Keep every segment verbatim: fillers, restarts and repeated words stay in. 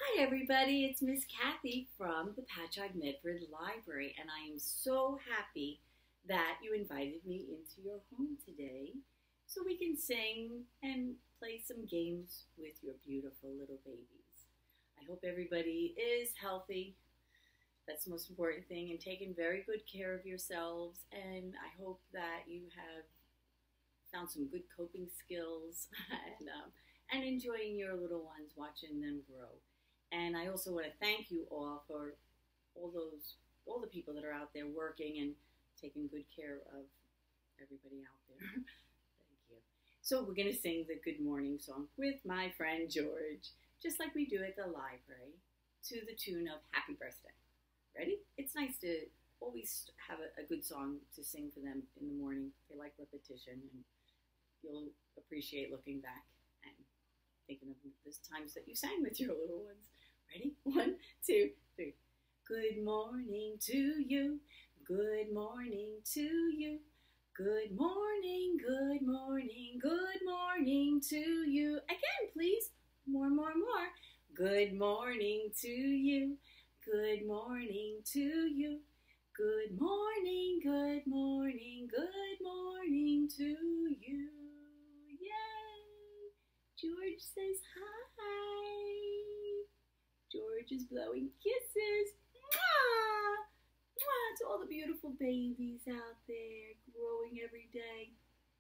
Hi everybody, it's Miss Kathy from the Patchogue-Medford Library, and I am so happy that you invited me into your home today so we can sing and play some games with your beautiful little babies. I hope everybody is healthy. That's the most important thing, and taking very good care of yourselves, and I hope that you have found some good coping skills and, um, and enjoying your little ones, watching them grow. And I also want to thank you all for all those, all the people that are out there working and taking good care of everybody out there. Thank you. So we're going to sing the good morning song with my friend George, just like we do at the library, to the tune of Happy Birthday. Ready? It's nice to always have a, a good song to sing for them in the morning. They like repetition, and you'll appreciate looking back and thinking of the times that you sang with your little ones. Ready? One, two, three. Good morning to you. Good morning to you. Good morning, good morning, good morning to you. Again, please. More, more, more. Good morning to you. Good morning to you. Good morning, good morning, good morning to you. Yay! George says hi. George is blowing kisses. Mwah! Mwah! To all the beautiful babies out there growing every day.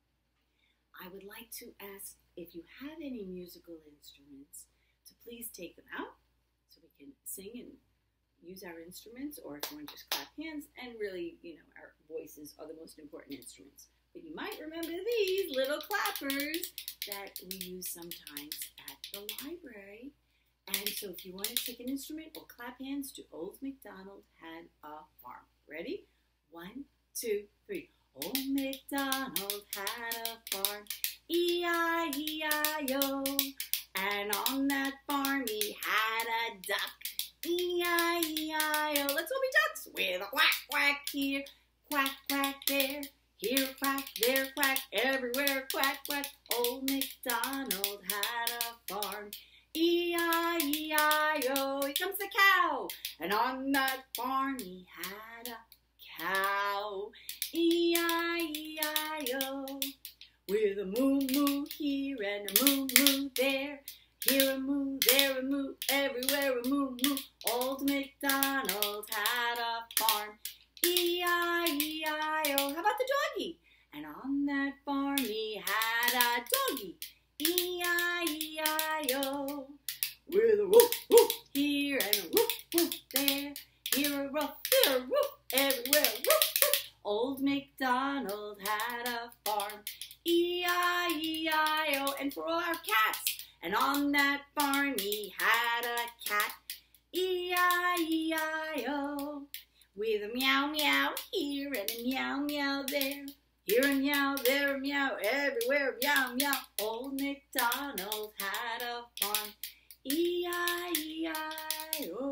I would like to ask if you have any musical instruments to please take them out so we can sing and use our instruments, or if you want to just clap hands, and really, you know, our voices are the most important instruments. But you might remember these little clappers that we use sometimes at the library. And so if you want to take an instrument or clap hands to Old MacDonald Had a Farm. Ready? One, two, three. Old MacDonald had a farm, E I E I O. And on that farm he had a duck, E I E I O. Let's all be ducks with a quack, quack here, quack, quack there. Here quack, there quack, everywhere quack, quack. Old MacDonald had a farm, E I E I O. Here comes the cow, and on that farm he had a cow, E I E I O. With a moo moo here and a moo moo there. Here a moo, there a moo, everywhere a moo moo. Old MacDonald had a farm, E I E I O. How about the doggy? And on that farm he had a doggy, E I E I O. With a woof woof here and a woof woof there. Here a ruff, there a woof, everywhere a woof woof. Old MacDonald had a farm, E I E I O. And for all our cats, and on that farm he had a cat, E I E I O. With a meow meow here and a meow meow there. Here a meow, there a meow, everywhere a meow meow. Old MacDonald had a farm, E I E I O.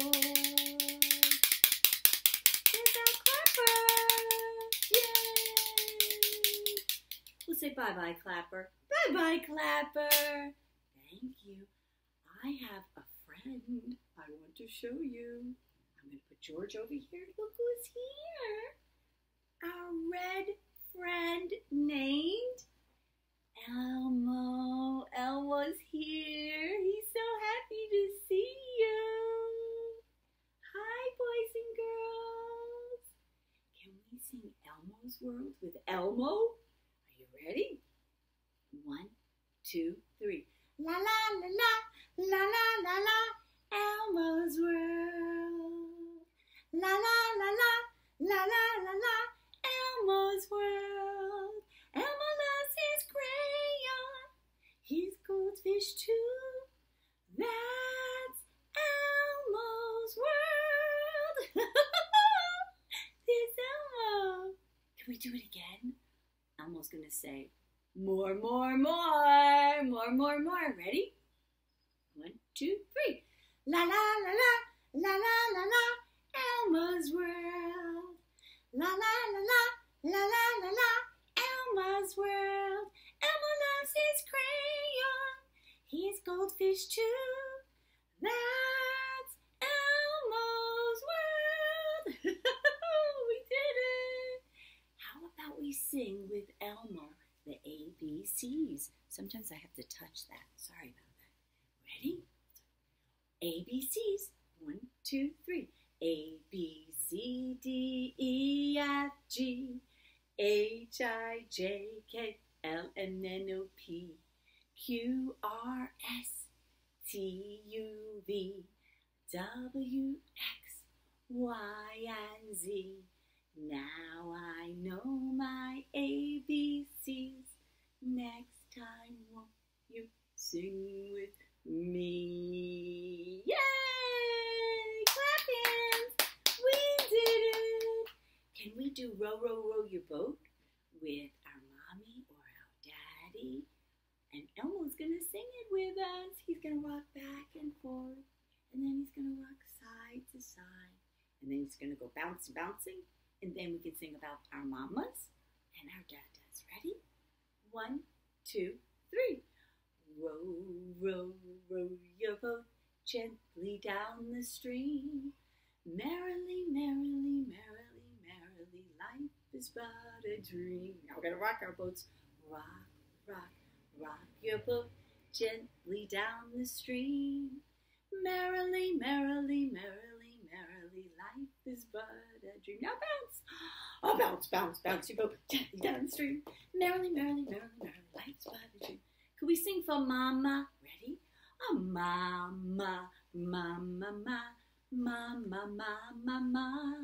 Here's our clapper. Yay! We'll say bye-bye, clapper. Bye-bye, clapper. Thank you. I have a friend I want to show you. I'm going to put George over here. Look who's here. Our red friend named Elmo. Elmo's here. He's so happy to see you. Hi, boys and girls. Can we sing Elmo's World with Elmo? Are you ready? One, two, three. La la la la, la la la la, Elmo's World. La la la la, la la la la, Elmo's World. Elmo loves his crayon, his goldfish too. That's Elmo's World. There's Elmo. Can we do it again? Elmo's gonna say, more, more, more, more, more, more. Ready? One, two, three. La la la la, la la la la, Elmo's World. La la la la, la la la la, Elmo's World. Elmo loves his crayon, his goldfish too. That's Elmo the A B Cs. Sometimes I have to touch that. Sorry about that. Ready? A B Cs. One, two, three. A, B, C, D, E, F, G, H, I, J, K, L, M, N, O, P, Q, R, S, T, U, V, W, X, Y, and Z. Now I know my A B Cs. Next time won't you sing with me? Yay! Clap hands! We did it! Can we do row, row, row your boat with our mommy or our daddy? And Elmo's going to sing it with us. He's going to rock back and forth. And then he's going to rock side to side. And then he's going to go bouncing, bouncing. And then we can sing about our mamas and our dadas. Ready? One, two, three. Row, row, row your boat gently down the stream. Merrily, merrily, merrily, merrily, life is but a dream. Now we're going to rock our boats. Rock, rock, rock your boat gently down the stream. Merrily, merrily, merrily, merrily, life is but a dream. Now bounce. Oh, bounce, bounce, bounce your boat gently down the stream. Merrily, merrily, merrily, merrily, life's but a dream. Could we sing for Mama? Ready? Oh, Mama, Mama, Ma, Mama, Mama, Ma,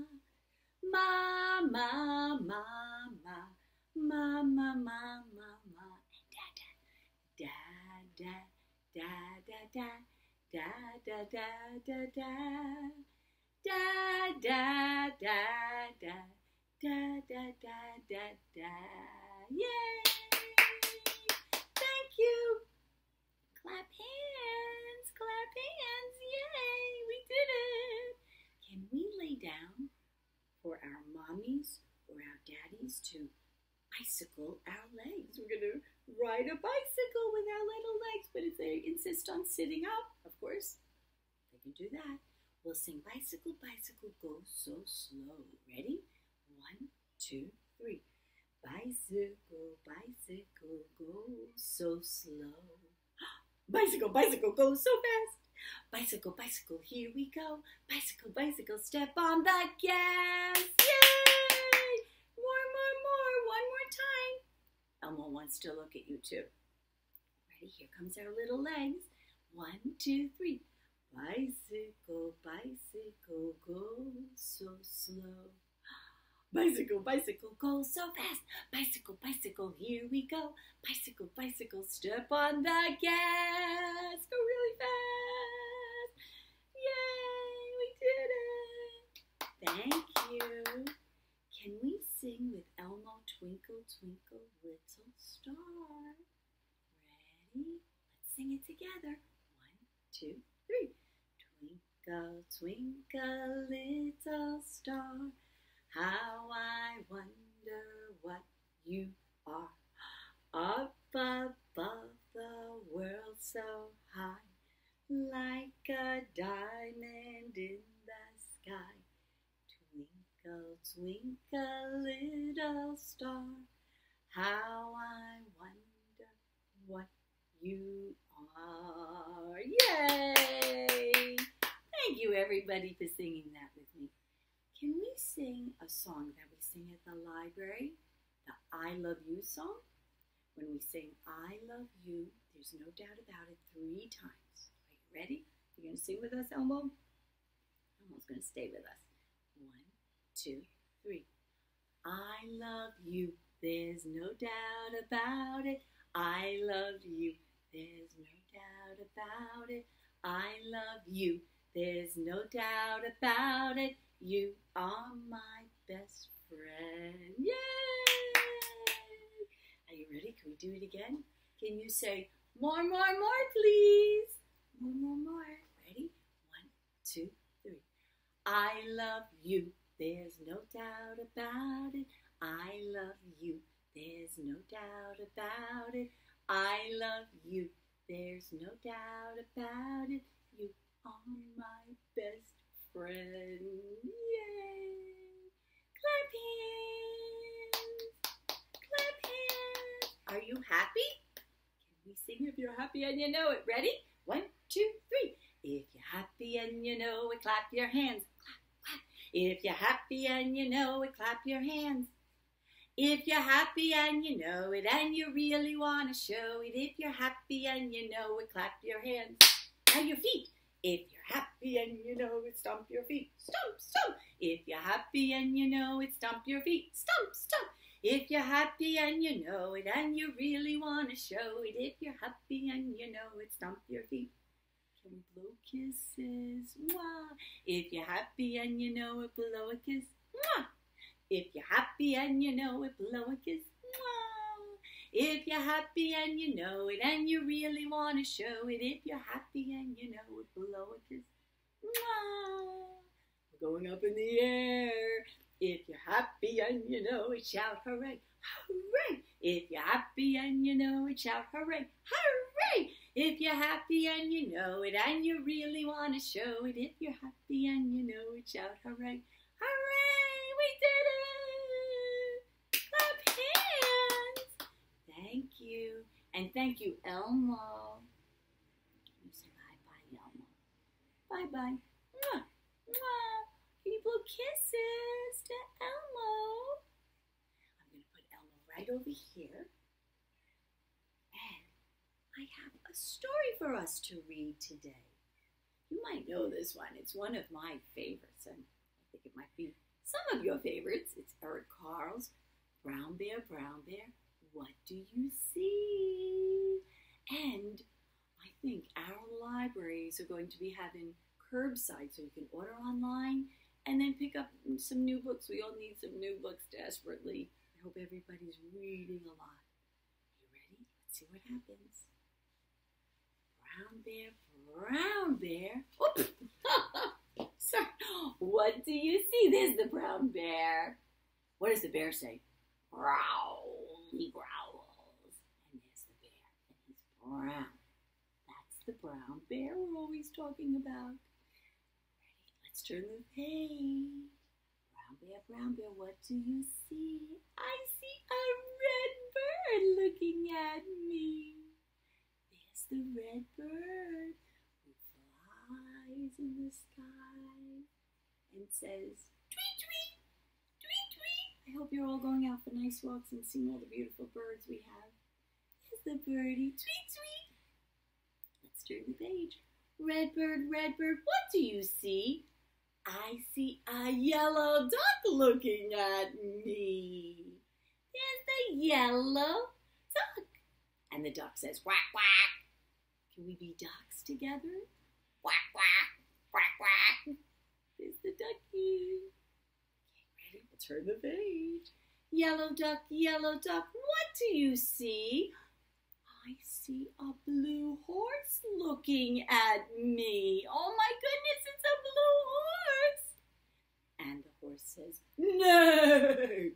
Mama, Mama, Mama, Mama, Ma, and Dada, Dada, Dada, Dada, Dada, Dada, Dada, Dada, Dada, Dada, Dada, Dada, yay! Thank you. Clap hands, clap hands, yay, we did it. Can we lay down for our mommies or our daddies to bicycle our legs? We're going to ride a bicycle with our little legs, but if they insist on sitting up, of course, they can do that. We'll sing bicycle, bicycle, go so slow. Ready? One, two, three. Bicycle, bicycle, go so slow. Bicycle, bicycle, go so fast. Bicycle, bicycle, here we go. Bicycle, bicycle, step on the gas. Yay! More, more, more. One more time. Elmo wants to look at you too. Ready? Here comes our little legs. One, two, three. Bicycle, bicycle, go so slow. Bicycle, bicycle, go so fast. Bicycle, bicycle, here we go. Bicycle, bicycle, step on the gas. Go really fast. Yay, we did it. Thank you. Can we sing with Elmo, Twinkle, Twinkle, Little Star? Ready? Let's sing it together. One, two, three. Twinkle, twinkle, little star, how I wonder what you are. Up above the world so high, like a diamond in the sky. Twinkle, twinkle, little star, how I wonder what you are. Yay! Thank you, everybody, for singing that with me. Can we sing a song that we sing at the library? The I Love You song? When we sing I Love You, there's no doubt about it, three times. Are you ready? You're going to sing with us, Elmo? Elmo's going to stay with us. One, two, three. I love you, there's no doubt about it. I love you, there's no doubt about it. I love you, there's no doubt about it. You are my best friend. Yay! Are you ready? Can we do it again? Can you say, more, more, more, please? More, more, more. Ready? One, two, three. I love you, there's no doubt about it. I love you, there's no doubt about it. I love you, there's no doubt about it. You are my best friend. Yay! Clap hands! Clap hands! happy? Can we sing if you're happy and you know it? Ready? One, two, three. If you're happy and you know it, clap your hands. Clap, clap. If you're happy and you know it, clap your hands. If you're happy and you know it and you really want to show it, if you're happy and you know it, clap your hands. Now your feet. If you're happy and you know it, stomp your feet. Stomp, stomp. If you're happy and you know it, stomp your feet. Stomp, stomp. If you're happy and you know it and you really want to show it, if you're happy and you know it, stomp your feet. Can we blow kisses? Mwah. If you're happy and you know it, blow a kiss. Mwah. If you're happy and you know it, blow a kiss. Mwah. If you're happy and you know it and you really want to show it, if you're happy and you know it, blow a kiss. Mwah. We're going up in the air. If you're happy and you know it, shout hooray, hooray. If you're happy and you know it, shout hooray, hooray. If you're happy and you know it and you really want to show it, if you're happy and you know it, shout hooray, hooray. We did it. Clap hands. Thank you. And thank you, Elmo. Can you say bye-bye, Elmo? Bye-bye. Mwah, mwah. Can you blow kisses to Elmo? I'm going to put Elmo right over here. And I have a story for us to read today. You might know this one. It's one of my favorites, and I think it might be some of your favorites. It's Eric Carle's Brown Bear, Brown Bear, What Do You See? And I think our libraries are going to be having curbside, so you can order online and then pick up some new books. We all need some new books desperately. I hope everybody's reading a lot. You ready? Let's see what happens. Brown bear, brown bear. Oops. Sorry. What do you see? There's the brown bear. What does the bear say? Growl. He growls. And there's the bear. And he's brown. That's the brown bear we're always talking about. Let's turn the page. Brown bear, brown bear, what do you see? I see a red bird looking at me. There's the red bird who flies in the sky and says, tweet, tweet, tweet, tweet. I hope you're all going out for nice walks and seeing all the beautiful birds we have. There's the birdie, tweet, tweet. Let's turn the page. Red bird, red bird, what do you see? I see a yellow duck looking at me. There's the yellow duck. And the duck says, quack, quack. Can we be ducks together? Quack, quack, quack, quack. There's the ducky. Okay, ready? We'll turn the page. Yellow duck, yellow duck, what do you see? I see a blue horse looking at me. Oh my goodness, it's a blue horse. And the horse says, no,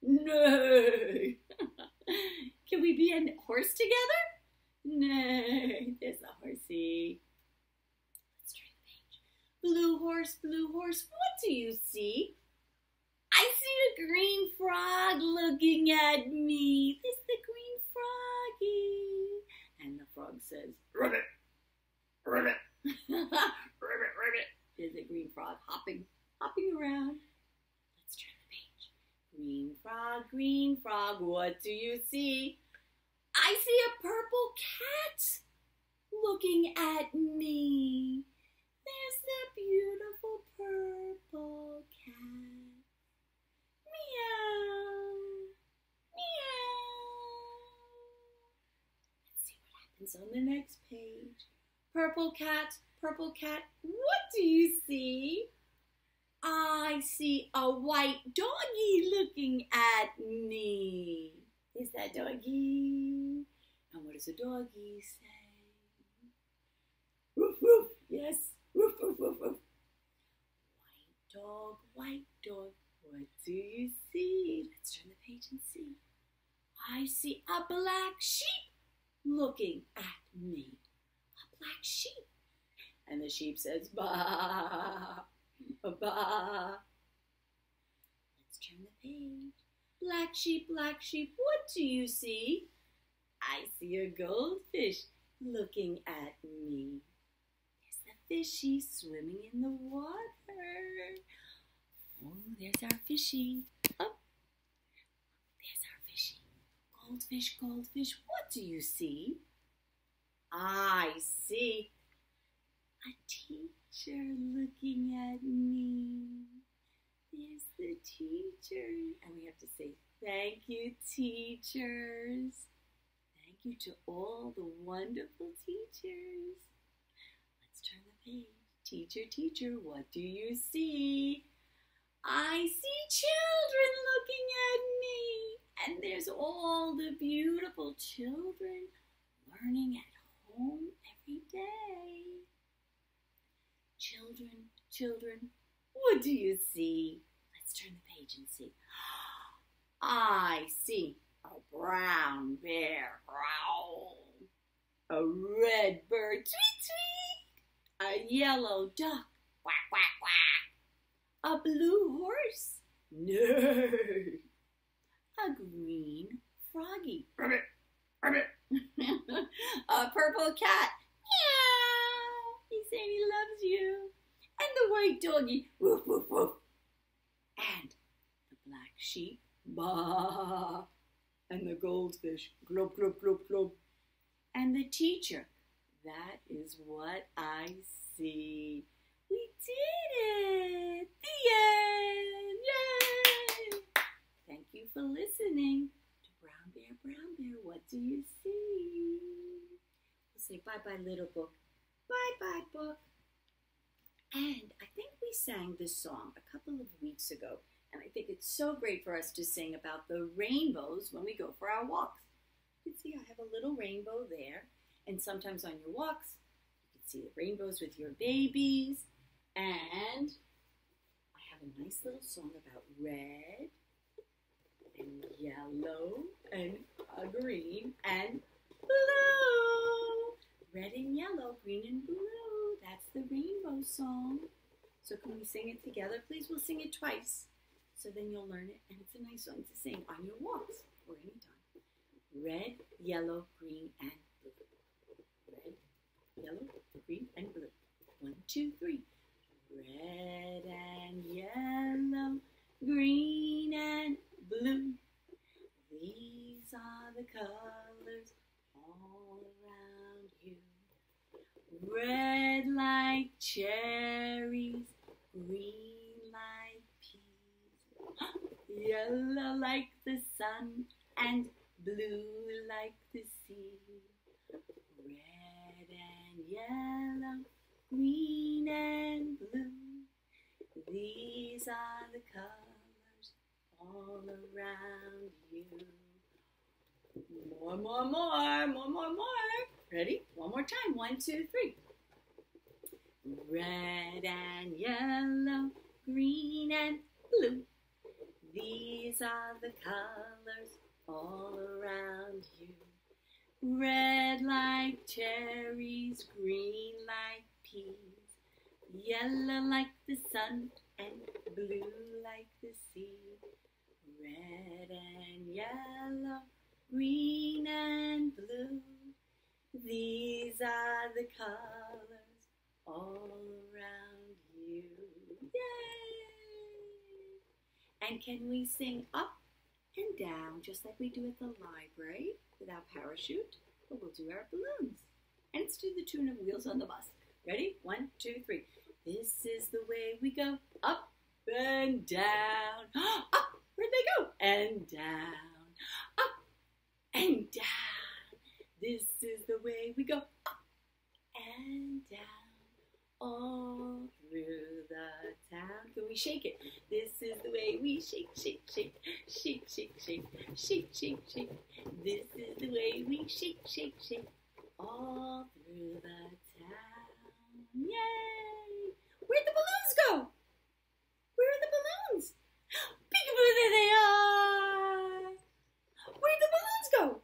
no. Can we be a horse together? No, there's a horsey. Let's turn the page. Blue horse, blue horse, what do you see? I see a green frog looking at me. There's the green froggy. And the frog says, ribbit, ribbit, ribbit, ribbit. There's a green frog hopping, hopping around. Let's turn the page. Green frog, green frog, what do you see? I see a purple cat looking at me. There's the beautiful purple cat. Meow, meow. Let's see what happens on the next page. Purple cat, purple cat, what do you see? I see a white doggy looking at me. Is that doggy? And what does a doggy say? Woof, woof. Yes. Woof, woof, woof, woof. White dog, white dog, what do you see? Let's turn the page and see. I see a black sheep looking at me. A black sheep. And the sheep says, ba, ba, ba. Let's turn the page. Black sheep, black sheep, what do you see? I see a goldfish looking at me. There's the fishy swimming in the water. Oh, there's our fishy. Oh, there's our fishy. Goldfish, goldfish, what do you see? I see a teacher looking at me. There's the teacher. And we have to say, thank you, teachers. Thank you to all the wonderful teachers. Let's turn the page. Teacher, teacher, what do you see? I see children looking at me. And there's all the beautiful children learning at home every day. Children, children, what do you see? Let's turn the page and see. I see a brown bear growl, a red bird tweet tweet, a yellow duck quack quack quack, a blue horse neigh, a green froggy rabbit rabbit, a purple cat meow, he's saying he loves you, and the white doggy woof woof woof, and the black sheep bah, and the goldfish glub glub glub glub, and the teacher. That is what I see. We did it! The end! Yay! Thank you for listening to Brown Bear, Brown Bear. What do you see? We'll say bye-bye, little book. Bye-bye, book. And I think we sang this song a couple of weeks ago. And I think it's so great for us to sing about the rainbows when we go for our walks. You can see I have a little rainbow there. And sometimes on your walks, you can see the rainbows with your babies. And I have a nice little song about red and yellow and uh, green and blue. Red and yellow, green and blue. That's the rainbow song. So can we sing it together? Please, we'll sing it twice. So then you'll learn it, and it's a nice song to sing on your walks or anytime. Red, yellow, green, and blue. Red, yellow, green, and blue. One, two, three. Red and yellow, green and blue. These are the colors all around you. Red like cherries, green like peas, yellow like the sun, and blue like the sea. Red and yellow, green and blue. These are the colors all around you. More, more, more, more, more, more. Ready? One more time. One, two, three. Red and yellow, green and blue. These are the colors all around you. Red like cherries, green like peas, yellow like the sun, and blue like the sea. Red and yellow, green and blue. These are the colors all around you. Yay! And can we sing up and down just like we do at the library with our parachute? Or we'll do our balloons. And it's to the tune of Wheels on the Bus. Ready? One, two, three. This is the way we go up and down. Up! Where'd they go? And down. Up and down. This is the way we go up and down, all through the town. Can we shake it? This is the way we shake, shake, shake, shake, shake, shake, shake, shake, shake. This is the way we shake, shake, shake, all through the town. Yay! Where'd the balloons go? Where are the balloons? Peekaboo, there they are! Where'd the balloons go?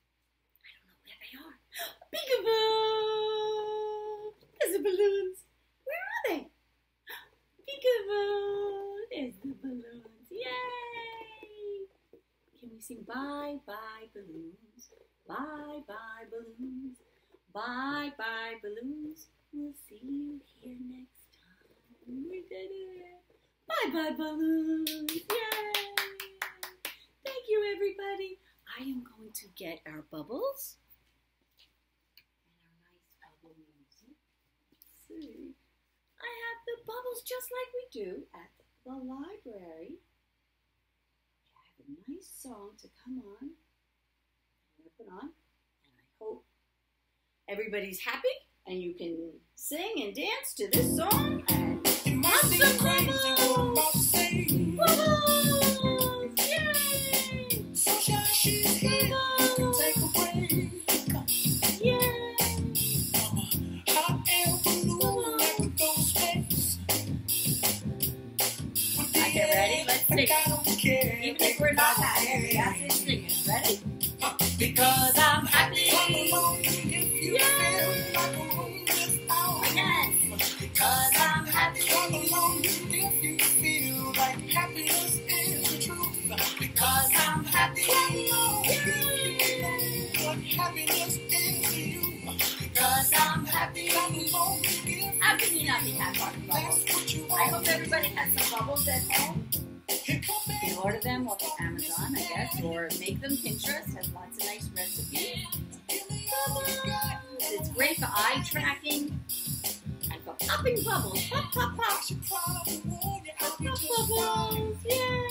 Peekaboo! There's the balloons. Where are they? Peekaboo! There's the balloons. Yay! Can we sing bye bye balloons? Bye-bye, balloons. Bye-bye, balloons. We'll see you here next time. We did it. Bye-bye, balloons. Yay! Thank you, everybody. I am going to get our bubbles and our nice bubble music. Let's see. I have the bubbles just like we do at the library. I have a nice song to come on. I'm going to put on, and I hope everybody's happy and you can sing and dance to this song and have some bubbles! Bubbles! Yay! Bubbles! Take a break. Yay! Hot air balloon like a ghost space. Okay, ready? Let's sing. Even if we're not happy, we have to sing it. Ready? Because I'm happy. Yeah. Again. Because I'm happy. Come along if you feel like happiness is the truth. Because I'm happy. Come along if you feel what happiness is to you. Because I'm happy. Come along if how can you not be happy? I hope everybody has some bubbles at home. You can order them off of Amazon, I guess, or make them. Pinterest has lots of nice recipes. It's great for eye tracking and for popping bubbles. Pop, pop, pop. Pop, pop, bubbles. Yay!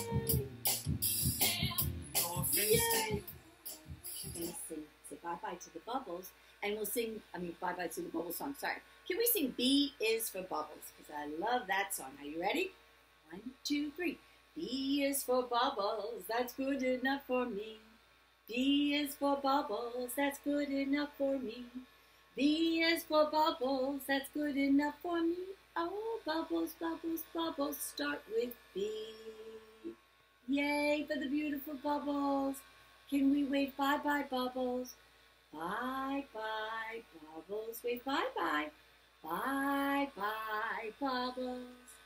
Yay! We're going to sing, say bye-bye to the bubbles, and we'll sing, I mean, bye-bye to the bubble song. Sorry. Can we sing B is for Bubbles? Because I love that song. Are you ready? One, two, three. B is for bubbles, that's good enough for me. B is for bubbles, that's good enough for me. B is for bubbles, that's good enough for me. Oh, bubbles, bubbles, bubbles, start with B. Yay for the beautiful bubbles. Can we wave bye-bye, bubbles? Bye-bye, bubbles. Wave bye-bye. Bye-bye, bubbles.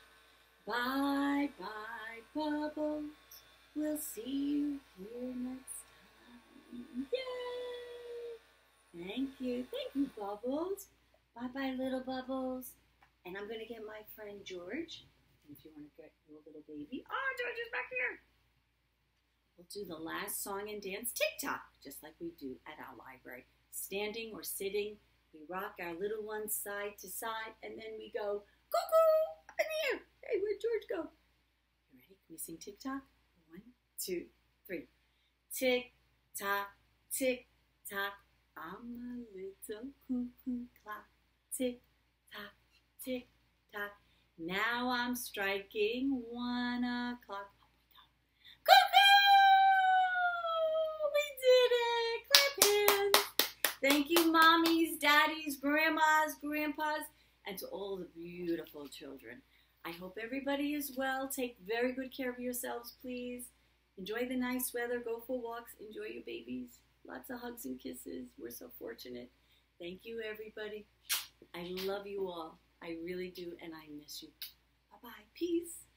Bye-bye, bubbles. We'll see you here next time. Yay! Thank you. Thank you, Bubbles. Bye-bye, little Bubbles. And I'm going to get my friend George. If you want to get your little baby. Oh, George is back here. We'll do the last song and dance TikTok, just like we do at our library. Standing or sitting, we rock our little ones side to side, and then we go, cuckoo, up in the air. Hey, where'd George go? You ready? Can we sing TikTok? One, two, three. Tick tock, tick tock, I'm a little cuckoo clock. Tick tock, tick tock, now I'm striking one o'clock. Cuckoo! We did it! Clap hands! Thank you, mommies, daddies, grandmas, grandpas, and to all the beautiful children. I hope everybody is well. Take very good care of yourselves, please. Enjoy the nice weather. Go for walks. Enjoy your babies. Lots of hugs and kisses. We're so fortunate. Thank you, everybody. I love you all. I really do, and I miss you. Bye-bye. Peace.